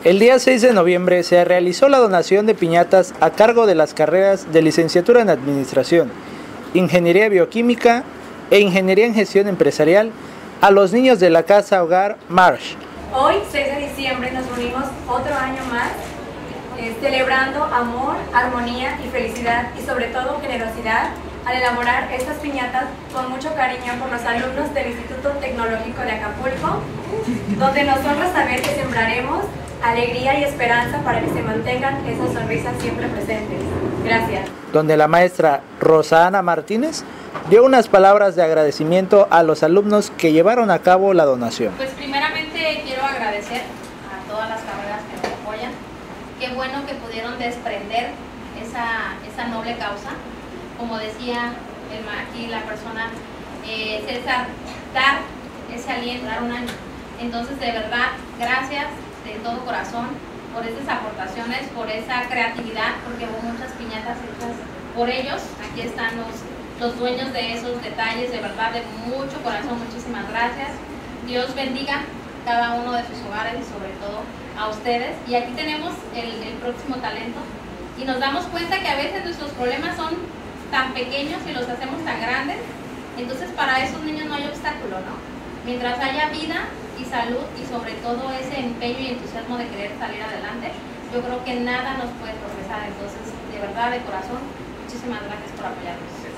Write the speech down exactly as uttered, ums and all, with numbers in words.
El día seis de noviembre se realizó la donación de piñatas a cargo de las carreras de Licenciatura en Administración, Ingeniería Bioquímica e Ingeniería en Gestión Empresarial a los niños de la Casa Hogar Marsh. Hoy, seis de diciembre, nos reunimos otro año más eh, celebrando amor, armonía y felicidad y sobre todo generosidad al elaborar estas piñatas con mucho cariño por los alumnos del Instituto Tecnológico de Acapulco, donde nos honra saber que sembraremos alegría y esperanza para que se mantengan esas sonrisas siempre presentes. Gracias. Donde la maestra Rosana Martínez dio unas palabras de agradecimiento a los alumnos que llevaron a cabo la donación. Pues primeramente quiero agradecer a todas las carreras que nos apoyan. Qué bueno que pudieron desprender esa, esa noble causa. Como decía el, aquí la persona, eh, César, dar ese aliento, dar un año. Entonces, de verdad, gracias de todo corazón por esas aportaciones, por esa creatividad, porque hubo muchas piñatas hechas por ellos. Aquí están los, los dueños de esos detalles, de verdad, de mucho corazón, muchísimas gracias. Dios bendiga cada uno de sus hogares y sobre todo a ustedes. Y aquí tenemos el, el próximo talento y nos damos cuenta que a veces nuestros problemas son tan pequeños y los hacemos tan grandes. Entonces para esos niños no hay obstáculo, ¿no? Mientras haya vida y salud y sobre todo ese empeño y entusiasmo de querer salir adelante, yo creo que nada nos puede progresar. Entonces, de verdad, de corazón, muchísimas gracias por apoyarnos.